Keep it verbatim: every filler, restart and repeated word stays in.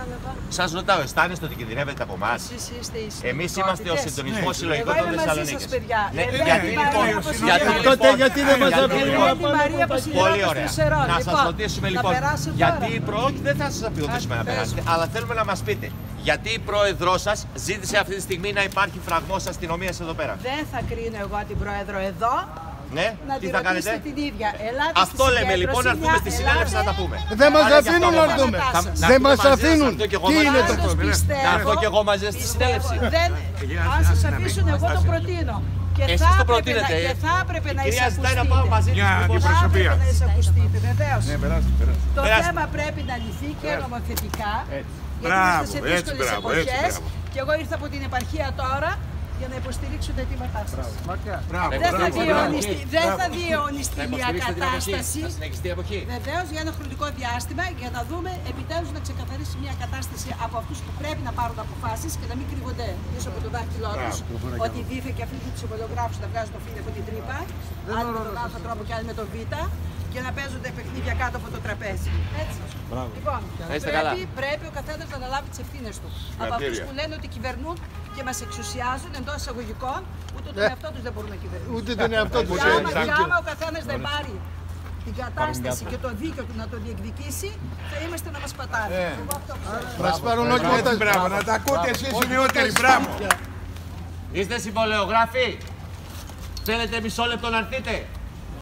Σας ρωτάω, αισθάνεστε ότι κινδυνεύετε από εμάς? Εμείς είμαστε ο Συντονισμός Συλλογικών των Θεσσαλονίκης. Ναι, γιατί λοιπόν, τότε γιατί δεν μας αφήνουν να πάμε? Πολύ ωραία. Να σας ρωτήσουμε λοιπόν, γιατί όχι δεν θα σας αφιωτήσουμε να περάσετε, αλλά θέλουμε να μας πείτε. Γιατί η πρόεδρός σας ζήτησε αυτή τη στιγμή να υπάρχει φραγμός αστυνομίας εδώ πέρα? Δεν θα κρίνω εγώ την πρόεδρο εδώ. Ναι, να τι τη θα κάνετε? Την ίδια. Αυτό λέμε λοιπόν, να έρθουμε στη συνέλευση να τα πούμε. Δεν μας αφήνουν να έρθουμε. Δεν μας αφήνουν. Τι είναι το πρόβλημα? Να έρθω κι εγώ μαζί στη συνέλευση. Αν σας αφήσουν, εγώ το προτείνω. Και εσείς θα το προτείνετε. Και θα έπρεπε να εισακουστείτε. Ζητάει να πάω μαζί μια αντιπροσωπεία. Να εισακουστείτε, βεβαίως. Ναι, περάστε, περάστε. Το περάστε. θέμα πρέπει να λυθεί και νομοθετικά. Γιατί Μπράβο, είμαστε σε έτσι, δύσκολες μπράβο, εποχές. έτσι, μπράβο. Και εγώ ήρθα από την επαρχία τώρα για να υποστηρίξω τα αιτήματά σας. Μπράβο, Δεν θα μπράβο, διαιωνιστεί, μπράβο. δεν θα διαιωνιστεί Θα μια υποστηρίξετε την εποχή. κατάσταση. Θα συνεχιστεί η εποχή. Βεβαίως για ένα χρονικό διάστημα για να δούμε επιτέλους να ξεκαθαρίσει μια κατάσταση από αυτούς που πρέπει να πάρουν αποφάσεις και να μην κρύβονται πίσω από το δάχτυλό τους. Ότι δίθε και αυτοί τους συμβολογράφους να βγάζουν το φίλο από την τρύπα, άλλοι με τον Α τρόπο και άλλοι με τον Β, και να παίζονται παιχνίδια κάτω από το τραπέζι. Έτσι. Λοιπόν, πρέπει, πρέπει ο καθένας να αναλάβει τις ευθύνες του. Από αυτούς που λένε ότι κυβερνούν και μας εξουσιάζουν εντός εισαγωγικών, ούτε τον εαυτό τους δεν μπορούν να κυβερνήσουν. Ούτε τον εαυτό τους. Και άμα ο καθένας δεν πάρει την κατάσταση και το δίκαιο του να το διεκδικήσει, θα είμαστε να μας πατάνε. Μας πάρουν όχι μετά. Μπράβο, να τα ακούτε εσείς οι νεότεροι, μπράβο. Είστε συμβολεογράφοι? Θέλετε μισό λεπτό να έρθετε?